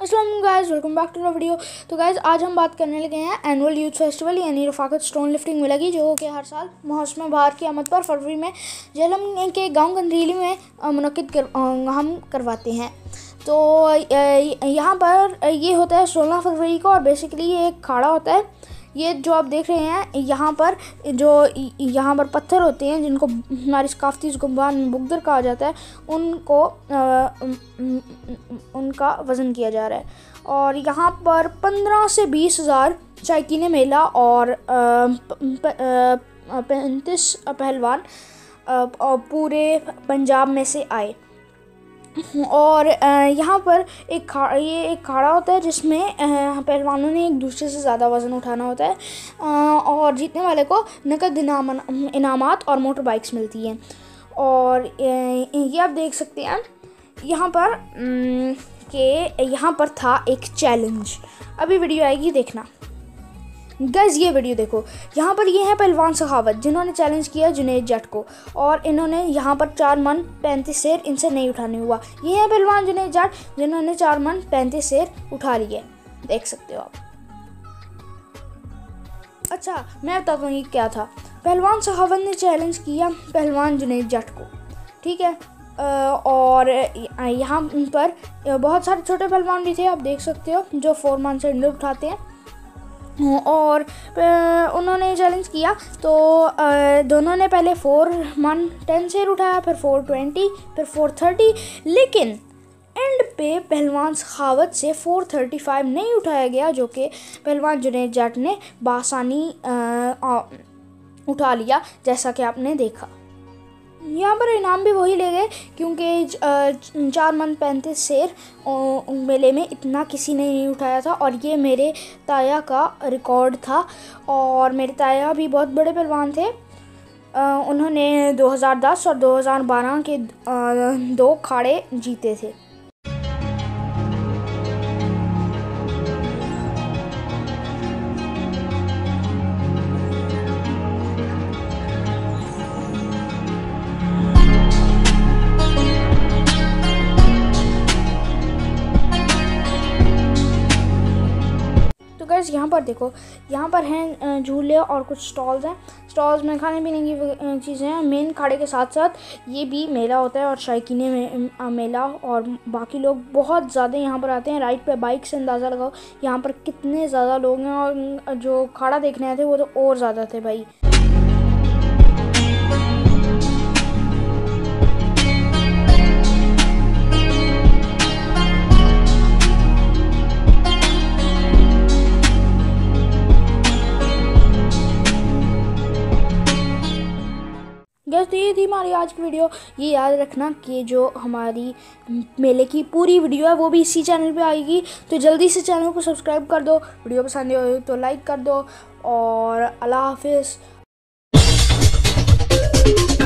अस्सलाम guys, welcome back to the video. तो guys आज हम बात करने लगे हैं एनुअल यूथ फेस्टिवल यानी रफ़ाकत स्टोन लिफ्टिंग में लगी, जो कि हर साल मौसम बहार की आमद पर फरवरी में झेलम के गांव गंदरीली में हम करवाते हैं। तो यहाँ पर ये होता है 16 फरवरी को, और बेसिकली ये एक खाड़ा होता है। ये जो आप देख रहे हैं यहाँ पर पत्थर होते हैं जिनको हमारी सकाफती ज़ुबान में बुगदर कहा जाता है, उनका वज़न किया जा रहा है। और यहाँ पर 15 से 20 हज़ार शायकीन मेला और 35 पहलवान पूरे पंजाब में से आए। और यहाँ पर एक खाड़ा होता है जिसमें पहलवानों ने एक दूसरे से ज़्यादा वज़न उठाना होता है, और जीतने वाले को नकद इनामात और मोटर बाइक्स मिलती हैं। और ये आप देख सकते हैं यहाँ पर कि यहाँ पर था एक चैलेंज। अभी वीडियो आएगी, देखना गाइस। ये वीडियो देखो, यहाँ पर ये है पहलवान सखावत जिन्होंने चैलेंज किया जुनैद जट को, और इन्होंने यहाँ पर 4 मन 35 सेर इनसे नहीं उठाने हुआ। ये है पहलवान जुनैद जट जिन्होंने 4 मन 35 सेर उठा लिए, देख सकते हो आप। अच्छा, मैं बताता हूँ ये क्या था। पहलवान सखावत ने चैलेंज किया पहलवान जुनैद जट को, ठीक है। और यहाँ पर बहुत सारे छोटे पहलवान भी थे, आप देख सकते हो, जो 4 मन से उठाते हैं। और उन्होंने चैलेंज किया तो दोनों ने पहले 4 मन 10 सेर उठाया, फिर 420, फिर 430, लेकिन एंड पे पहलवान सखावत से 435 नहीं उठाया गया, जो कि पहलवान जुनैद जट ने बासानी उठा लिया, जैसा कि आपने देखा। यहाँ पर इनाम भी वही ले गए, क्योंकि 4 मन 35 सेर मेले में इतना किसी ने नहीं उठाया था, और ये मेरे ताया का रिकॉर्ड था। और मेरे ताया भी बहुत बड़े पहलवान थे। उन्होंने 2010 और 2012 के 2 खाड़े जीते थे। यहाँ पर देखो, यहाँ पर हैं झूले और कुछ स्टॉल्स हैं। स्टॉल्स में खाने पीने की चीज़ें हैं। मेन खाड़े के साथ साथ ये भी मेला होता है, और शायकीने में मेला, और बाकी लोग बहुत ज़्यादा यहाँ पर आते हैं। राइड पे बाइक से अंदाज़ा लगाओ यहाँ पर कितने ज़्यादा लोग हैं, और जो खाड़ा देखने आए थे वो तो और ज़्यादा थे भाई। तो ये थी हमारी आज की वीडियो। ये याद रखना कि जो हमारी मेले की पूरी वीडियो है वो भी इसी चैनल पे आएगी, तो जल्दी से चैनल को सब्सक्राइब कर दो। वीडियो पसंद हो तो लाइक कर दो, और अल्लाह हाफिज़।